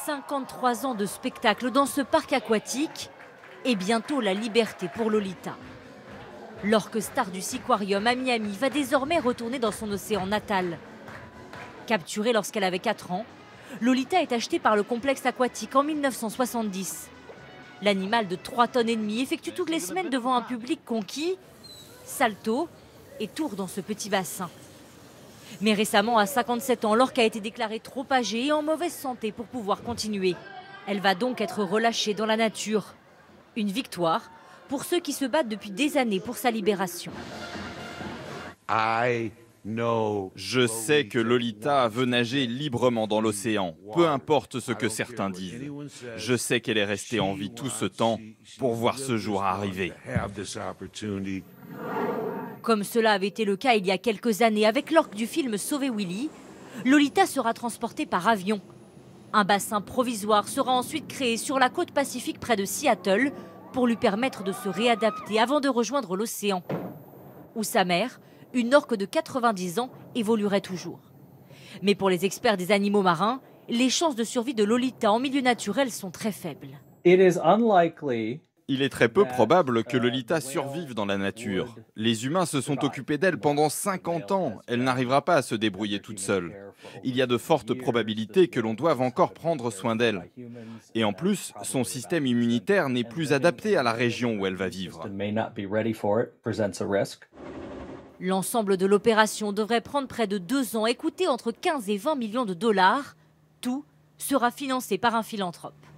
53 ans de spectacle dans ce parc aquatique et bientôt la liberté pour Lolita. L'orque star du Seaquarium à Miami va désormais retourner dans son océan natal. Capturée lorsqu'elle avait 4 ans, Lolita est achetée par le complexe aquatique en 1970. L'animal de 3,5 tonnes effectue toutes les semaines devant un public conquis, salto et tourne dans ce petit bassin. Mais récemment, à 57 ans, l'orque a été déclarée trop âgée et en mauvaise santé pour pouvoir continuer. Elle va donc être relâchée dans la nature. Une victoire pour ceux qui se battent depuis des années pour sa libération. Je sais que Lolita veut nager librement dans l'océan, peu importe ce que certains disent. Je sais qu'elle est restée en vie tout ce temps pour voir ce jour arriver. Comme cela avait été le cas il y a quelques années avec l'orque du film Sauver Willy, Lolita sera transportée par avion. Un bassin provisoire sera ensuite créé sur la côte pacifique près de Seattle pour lui permettre de se réadapter avant de rejoindre l'océan, où sa mère, une orque de 90 ans, évoluerait toujours. Mais pour les experts des animaux marins, les chances de survie de Lolita en milieu naturel sont très faibles. Il est très peu probable que Lolita survive dans la nature. Les humains se sont occupés d'elle pendant 50 ans. Elle n'arrivera pas à se débrouiller toute seule. Il y a de fortes probabilités que l'on doive encore prendre soin d'elle. Et en plus, son système immunitaire n'est plus adapté à la région où elle va vivre. L'ensemble de l'opération devrait prendre près de 2 ans et coûter entre 15 et 20 millions de dollars. Tout sera financé par un philanthrope.